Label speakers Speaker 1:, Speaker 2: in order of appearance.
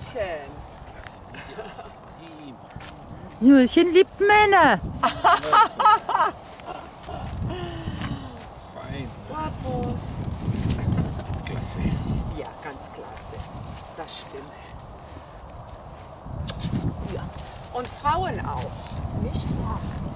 Speaker 1: Julchen.
Speaker 2: Julchen liebt Männer.
Speaker 3: Fein.
Speaker 1: Papus.
Speaker 3: Ganz klasse.
Speaker 1: Ja, ganz klasse. Das stimmt. Ja. Und Frauen auch, nicht wahr?